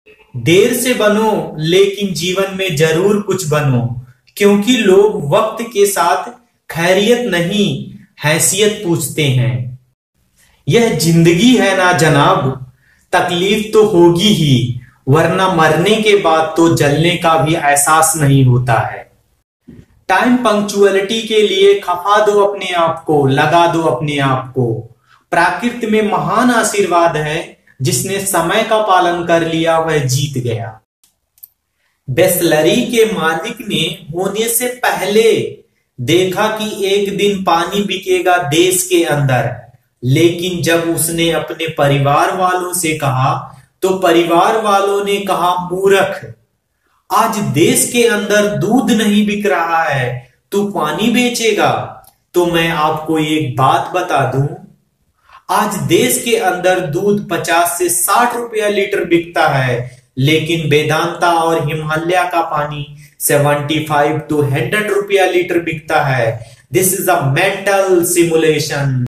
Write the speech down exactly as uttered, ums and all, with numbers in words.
देर से बनो लेकिन जीवन में जरूर कुछ बनो, क्योंकि लोग वक्त के साथ खैरियत नहीं हैसियत पूछते हैं। यह जिंदगी है ना जनाब, तकलीफ तो होगी ही, वरना मरने के बाद तो जलने का भी एहसास नहीं होता है। टाइम पंक्चुअलिटी के लिए खपा दो अपने आप को, लगा दो अपने आप को। प्रकृति में महान आशीर्वाद है, जिसने समय का पालन कर लिया वह जीत गया। बिसलरी के मालिक ने होने से पहले देखा कि एक दिन पानी बिकेगा देश के अंदर, लेकिन जब उसने अपने परिवार वालों से कहा तो परिवार वालों ने कहा, मूर्ख, आज देश के अंदर दूध नहीं बिक रहा है, तू पानी बेचेगा। तो मैं आपको एक बात बता दूं, आज देश के अंदर दूध पचास से साठ रुपया लीटर बिकता है, लेकिन वेदांता और हिमालय का पानी पचहत्तर टू सौ रुपया लीटर बिकता है। This is a mental simulation.